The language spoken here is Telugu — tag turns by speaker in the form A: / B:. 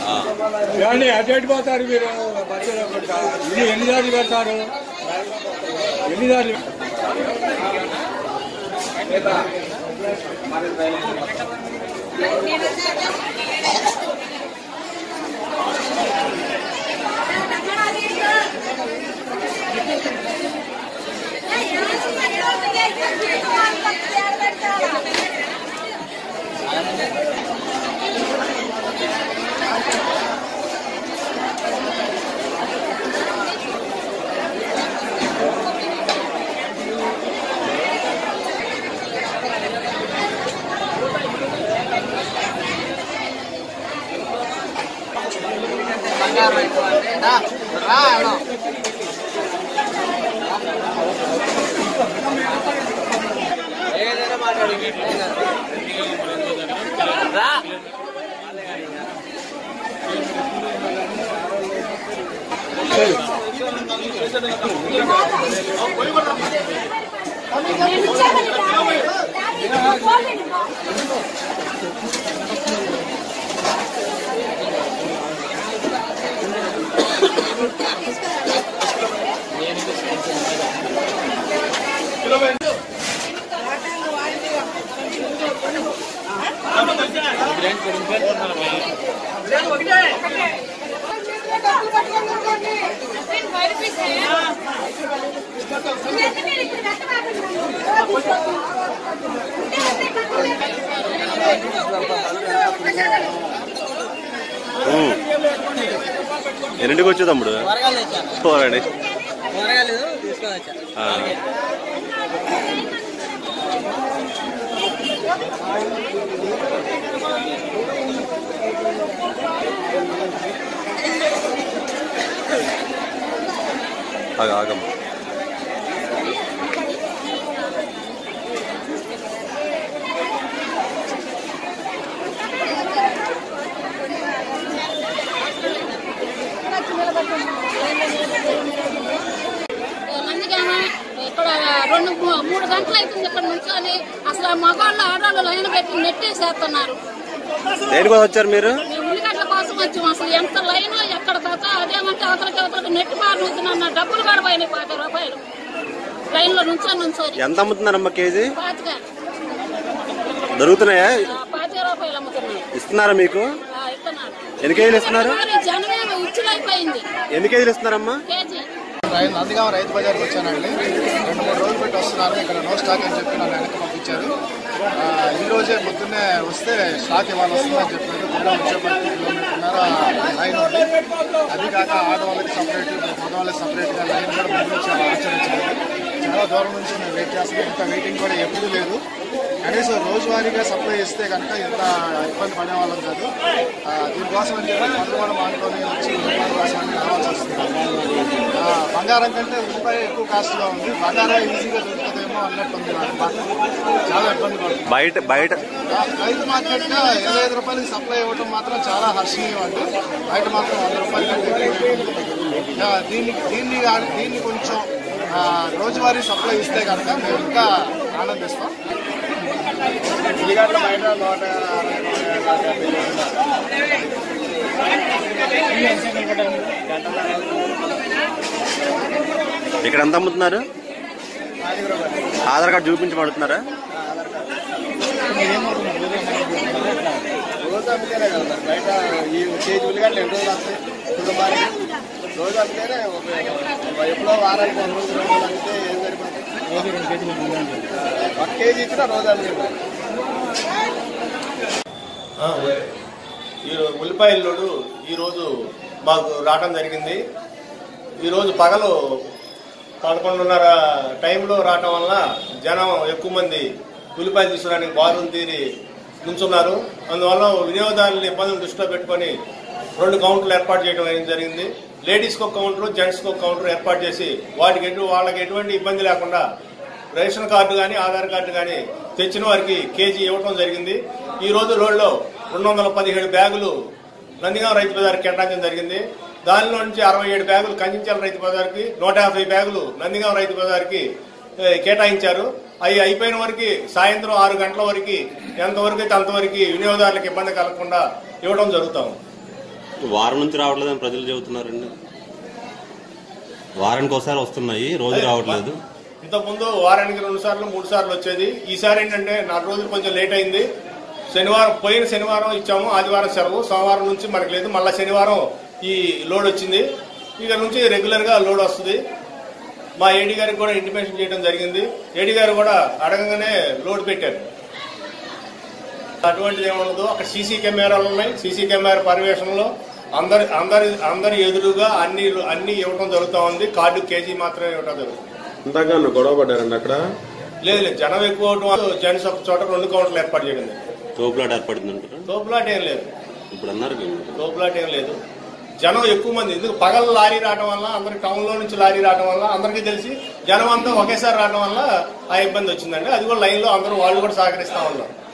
A: అటు పోతారు మీరు ఎన్ని దారులు పెడతారు ఎన్ని దారులు
B: ఎన్నింటికి వచ్చి తమ్ముడు పోరండి ఆగమ్మ
C: ఇక్కడ 2-3 గంటలు అవుతుంది ఇక్కడ నుంచొని అసలు మగవాళ్ళు ఆడవాళ్ళు లైన్ పెట్టి నెట్టేసేస్తున్నారు.
B: దేనికోసం వచ్చారు మీరు?
C: ఉల్లిగడ్డల కోసం వచ్చాము. అసలు ఎంత లైన్ ఎక్కడ దాకా అదేమంటే అవతలకి నెట్టి మారుతున్నా డబ్బులు కూడా పోయినాయి 50 రూపాయలు లైన్ లో నుంచొని.
B: ఎంత అమ్ముతున్నారమ్మా కేజీ?
C: 25
B: దొరుకుతున్నాయా?
C: 25 రూపాయలు అమ్ముతున్నారు.
B: ఇస్తున్నారా మీకు?
C: ఇస్తున్నారు.
B: ఎన్ని కేజీలు ఇస్తున్నారు?
C: జనమే ఉచ్చులైపోయింది.
B: ఎన్ని కేజీలు ఇస్తున్నారమ్మా?
C: కేజీ.
D: నందిగామ రైతు బజార్కి వచ్చానండి. 2-3 రోజులు పెట్టి వస్తున్నాను. ఇక్కడ నో స్టాక్ అని చెప్పి నన్ను వెనక్కి పంపించారు. ఈ రోజే పొద్దున్నే వస్తే స్టాక్ ఇవాళ వస్తుందని చెప్పారు. తేడా వచ్చేప్పటికి కిలోమీటర్న్నర లైన్ ఉంది. అది కాక ఆడవాళ్ళకి సపరేట్ మగవాళ్ళకి సపరేట్గా లైన్ కూడా ముందు చాలా ఆచరించలేదు. చాలా దూరం నుంచి నేను వెయిట్ చేస్తున్నాను. ఇంత వెయిటింగ్ కూడా ఎప్పుడూ లేదు. కనీసం రోజువారీగా సప్లై ఇస్తే కనుక ఇంత ఇబ్బంది పడేవాళ్ళం కాదు. దీనికోసం అని చెప్పి కొంతమంది మానుకొని వచ్చి రూపాయల కోసం అన్ని రావాల్సి వస్తుంది. బంగారం కంటే రూపాయి ఎక్కువ కాస్ట్గా ఉంది. బంగారం ఈజీగా దొరుకుతుందేమో అన్నట్టుంది. చాలా ఇబ్బంది పడుతుంది.
B: బయట
D: రైతు మార్కెట్ గా 25 రూపాయలకి సప్లై ఇవ్వడం మాత్రం చాలా హర్షణీయం అండి. బయట మాత్రం 100 రూపాయల కంటే దీన్ని కొంచెం రోజువారీ సప్లై ఇస్తే కనుక మేము ఇంకా ఆనందిస్తాం. ఉల్లిగడ్డల బయట 160
B: ఇక్కడ ఎంత అమ్ముతున్నారు? ఆధార్ కార్డు చూపించబడుతున్నారా?
D: రోజు అమ్మితేనే కదా బయట ఈ కేజీ ఉల్లిగడ్డలు 2 రోజులు వస్తాయి కుటుంబానికి. రోజు అమ్మితేనే ఎప్పుడో వారానికి 1 రోజు 2 రోజులు అమ్మితే ఏం సరిపోతుంది? 1 కేజీ ఇచ్చినా రోజు అమ్మితే.
E: ఈ ఉల్లిపాయల్లోడు ఈరోజు మాకు రావడం జరిగింది. ఈరోజు పగలు 11:30 టైంలో రావటం వల్ల జనం ఎక్కువ మంది ఉల్లిపాయలు తీసుకోవడానికి బారులు తీరి నుంచున్నారు. అందువల్ల వినియోగదారుల ఇబ్బందులు దృష్టిలో పెట్టుకొని 2 కౌంటర్లు ఏర్పాటు చేయడం జరిగింది. లేడీస్కి ఒక కౌంటర్, జెంట్స్కి ఒక కౌంటర్ ఏర్పాటు చేసి వాళ్ళకి ఎటువంటి ఇబ్బంది లేకుండా రేషన్ కార్డు కానీ ఆధార్ కార్డు కానీ తెచ్చిన వారికి కేజీ ఇవ్వడం జరిగింది. ఈ రోజు రోడ్లో 217 బ్యాగులు నందిగామ రైతు బజార్కి కేటాయించడం జరిగింది. దానిలో నుంచి 67 బ్యాగులు కంచించాల రైతు బజార్కి, 150 బ్యాగులు నందిగామ రైతు బజార్కి కేటాయించారు. అవి అయిపోయిన వరకు సాయంత్రం 6 గంటల వరకు ఎంతవరకు అయితే అంతవరకు వినియోగదారులకు ఇబ్బంది కలగకుండా ఇవ్వడం జరుగుతాం.
B: వారం నుంచి రావట్లేదని ప్రజలు చెబుతున్నారండి. వారానికి ఒకసారి వస్తున్నాయి, రోజు రావట్లేదు.
E: ఇంతకుముందు వారానికి 2 సార్లు 3 సార్లు వచ్చేది. ఈసారి ఏంటంటే 4 రోజులు కొంచెం లేట్ అయింది. పోయిన శనివారం ఇచ్చాము, ఆదివారం సెలవు, సోమవారం నుంచి మనకు లేదు. మళ్ళీ శనివారం ఈ లోడ్ వచ్చింది. ఇక నుంచి రెగ్యులర్ గా లోడ్ వస్తుంది. మా ఏడీ గారికి కూడా ఇంటిమేషన్ చేయడం జరిగింది. ఏడీ గారు కూడా అడగగానే లోడ్ పెట్టారు. అటువంటిది ఏమన్నదో అక్కడ సీసీ కెమెరాలు ఉన్నాయి. సీసీ కెమెరా పర్యవేక్షణలో అందరి ఎదురుగా అన్ని ఇవ్వడం జరుగుతూ ఉంది. కార్డు కేజీ మాత్రమే ఇవ్వడం జరుగుతుంది.
F: ఇంతగా గొడవ పడ్డారండి అక్కడ?
E: లేదు, జనం ఎక్కువ అవడం జెంట్స్ ఒక చోట 2 కౌంటర్లు ఏర్పాటు చేయడం.
B: తోపులాట ఏర్పడిందంటారు?
E: తోపులాట ఏం లేదు.
B: ఇప్పుడు అన్నారు
E: తోపులాట ఏం లేదు. జనం ఎక్కువ మంది, ఎందుకు పగల లారీ రావడం వల్ల, అందరికి టౌన్ లో నుంచి లారీ రావడం వల్ల అందరికీ తెలిసి జనం అంతా ఒకేసారి రావడం వల్ల ఆ ఇబ్బంది వచ్చిందండి. అది కూడా లైన్ లో అందరూ వాళ్ళు కూడా సహకరిస్తా ఉన్నారు.